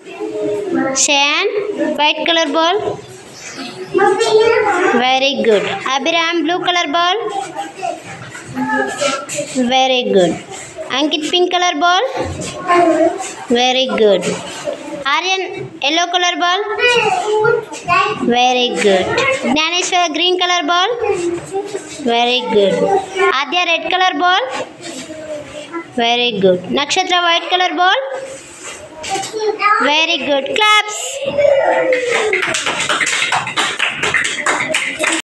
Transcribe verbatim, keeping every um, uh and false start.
Shayan, white color ball. Very good. Abiram, blue color ball. Very good. Ankit, pink color ball. Very good. Aryan, yellow color ball. Very good. Gnaneshwar, green color ball. Very good. Adya, red color ball. Very good. Nakshatra, white color ball. Very good. Claps.